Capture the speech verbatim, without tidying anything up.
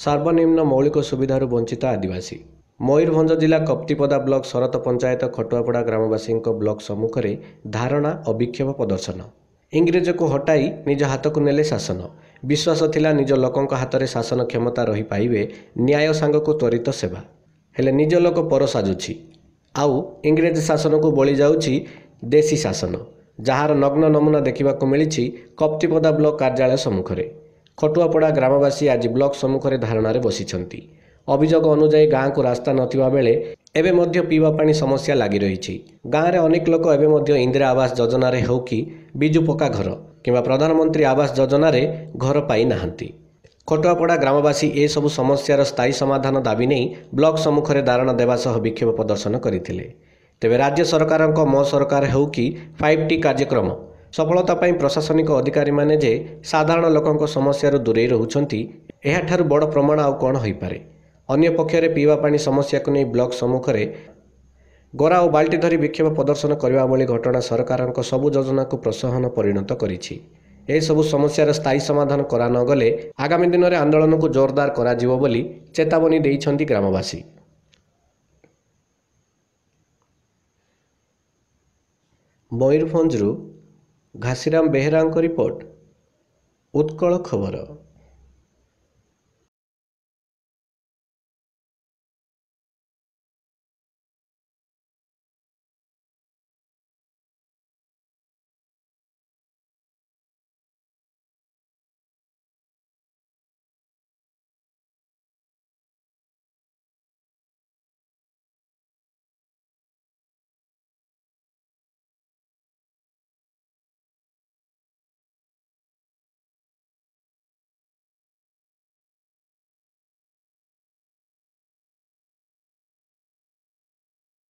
ସର୍ବନିମ୍ନ ମୌଳିକ ସୁବିଧାରୁ ବଞ୍ଚିତ ଆଦିବାସୀ। ମୟୂରଭଞ୍ଜ ଜିଲ୍ଲା କପ୍ତିପଦା ବ୍ଲକ ଶରତ ପଞ୍ଚାୟତ ଖଟୁଆପଡ଼ା ଗ୍ରାମବାସୀଙ୍କ ବ୍ଲକ ସମ୍ମୁଖରେ ଧାରଣା ଓ ବିକ୍ଷୋଭ ପ୍ରଦର୍ଶନ। ଇଂରେଜକୁ ହଟାଇ ନିଜ ହାତକୁ ନେଲେ ଶାସନ। ବିଶ୍ୱାସ ଥିଲା ନିଜ ଲୋକଙ୍କ ହାତରେ ଶାସନ କ୍ଷମତା ରହିପାଇବେ ନ୍ୟାୟ ସାଙ୍ଗକୁ ତ୍ୱରିତ ସେବା। ହେଲେ ନିଜ ଲୋକ ପର ସାଜୁଛି, ଆଉ ଇଂରେଜ ଶାସନକୁ ବଳି ଯାଉଛି ଦେଶୀ ଶାସନ, ଯାହାର ନଗ୍ନ ନମୁନା ଦେଖିବାକୁ ମିଳିଛି କପ୍ତିପଦା ବ୍ଲକ କାର୍ଯ୍ୟାଳୟ ସମ୍ମୁଖରେ। ଖଟୁଆପଡ଼ା ଗ୍ରାମବାସୀ ଆଜି ବ୍ଲକ ସମ୍ମୁଖରେ ଧାରଣାରେ ବସିଛନ୍ତି। ଅଭିଯୋଗ ଅନୁଯାୟୀ ଗାଁକୁ ରାସ୍ତା ନଥିବା ବେଳେ ଏବେ ମଧ୍ୟ ପିଇବା ପାଣି ସମସ୍ୟା ଲାଗି ରହିଛି। ଗାଁରେ ଅନେକ ଲୋକ ଏବେ ମଧ୍ୟ ଇନ୍ଦିରା ଆବାସ ଯୋଜନାରେ ହେଉ କି ବିଜୁ ପକ୍କା ଘର କିମ୍ବା ପ୍ରଧାନମନ୍ତ୍ରୀ ଆବାସ ଯୋଜନାରେ ଘର ପାଇନାହାନ୍ତି। ଖଟୁଆପଡ଼ା ଗ୍ରାମବାସୀ ଏସବୁ ସମସ୍ୟାର ସ୍ଥାୟୀ ସମାଧାନ ଦାବି ନେଇ ବ୍ଲକ ସମ୍ମୁଖରେ ଧାରଣା ଦେବା ସହ ବିକ୍ଷୋଭ ପ୍ରଦର୍ଶନ କରିଥିଲେ। ତେବେ ରାଜ୍ୟ ସରକାରଙ୍କ ମୋ ସରକାର ହେଉ କି ଫାଇଭ୍ ଟି କାର୍ଯ୍ୟକ୍ରମ ସଫଳତା ପାଇଁ ପ୍ରଶାସନିକ ଅଧିକାରୀମାନେ ଯେ ସାଧାରଣ ଲୋକଙ୍କ ସମସ୍ୟାରୁ ଦୂରେଇ ରହୁଛନ୍ତି, ଏହାଠାରୁ ବଡ଼ ପ୍ରମାଣ ଆଉ କ'ଣ ହୋଇପାରେ। ଅନ୍ୟପକ୍ଷରେ ପିଇବା ପାଣି ସମସ୍ୟାକୁ ନେଇ ବ୍ଲକ ସମ୍ମୁଖରେ ଗରା ଓ ବାଲ୍ଟି ଧରି ବିକ୍ଷୋଭ ପ୍ରଦର୍ଶନ କରିବା ଭଳି ଘଟଣା ସରକାରଙ୍କ ସବୁ ଯୋଜନାକୁ ପ୍ରୋତ୍ସାହନ ପରିଣତ କରିଛି। ଏସବୁ ସମସ୍ୟାର ସ୍ଥାୟୀ ସମାଧାନ କରା ନଗଲେ ଆଗାମୀ ଦିନରେ ଆନ୍ଦୋଳନକୁ ଜୋରଦାର କରାଯିବ ବୋଲି ଚେତାବନୀ ଦେଇଛନ୍ତି ଗ୍ରାମବାସୀ। ମୟୂରଭଞ୍ଜରୁ ଘାସିରାମ ବେହେରାଙ୍କ ରିପୋର୍ଟ, ଉତ୍କଳ ଖବର।